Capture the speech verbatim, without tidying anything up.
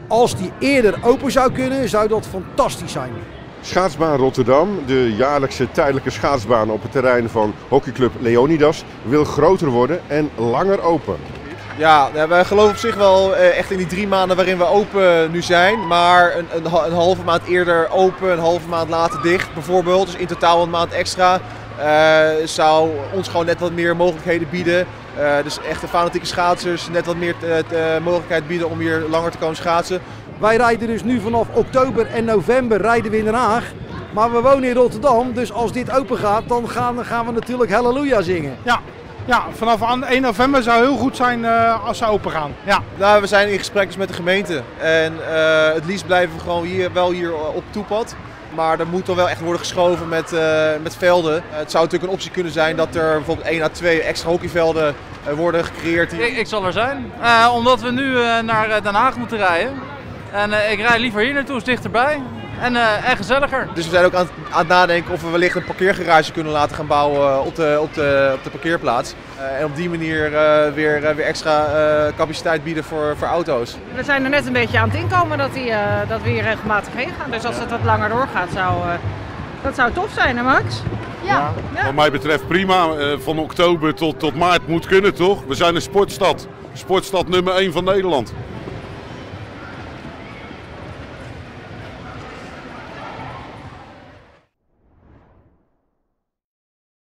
Als die eerder open zou kunnen, zou dat fantastisch zijn. Schaatsbaan Rotterdam, de jaarlijkse tijdelijke schaatsbaan op het terrein van hockeyclub Leonidas, wil groter worden en langer open. Ja, wij geloven op zich wel echt in die drie maanden waarin we open nu zijn. Maar een, een, een halve maand eerder open, een halve maand later dicht bijvoorbeeld. Dus in totaal een maand extra uh, zou ons gewoon net wat meer mogelijkheden bieden. Uh, dus echte fanatieke schaatsers net wat meer te, te, mogelijkheid bieden om hier langer te komen schaatsen. Wij rijden dus nu vanaf oktober en november rijden we in Den Haag. Maar we wonen in Rotterdam, dus als dit open gaat, dan gaan, gaan we natuurlijk Halleluja zingen. Ja. Ja, vanaf één november zou heel goed zijn uh, als ze open gaan. Ja. Nou, we zijn in gesprek dus met de gemeente en uh, het liefst blijven we gewoon hier, wel hier op toepad. Maar er moet dan wel echt worden geschoven met, uh, met velden. Uh, het zou natuurlijk een optie kunnen zijn dat er bijvoorbeeld één à twee extra hockeyvelden uh, worden gecreëerd. Ik, ik zal er zijn, uh, omdat we nu uh, naar Den Haag moeten rijden. En uh, ik rijd liever hier naartoe, is dichterbij. En, uh, en gezelliger. Dus we zijn ook aan, aan het nadenken of we wellicht een parkeergarage kunnen laten gaan bouwen op de, op de, op de parkeerplaats. Uh, en op die manier uh, weer, uh, weer extra uh, capaciteit bieden voor, voor auto's. We zijn er net een beetje aan het inkomen dat, die, uh, dat we hier regelmatig heen gaan. Dus als het wat langer doorgaat, zou, uh, dat zou tof zijn, hè Max? Ja. Ja. Wat mij betreft prima. Uh, van oktober tot, tot maart moet kunnen, toch? We zijn een sportstad. Sportstad nummer één van Nederland.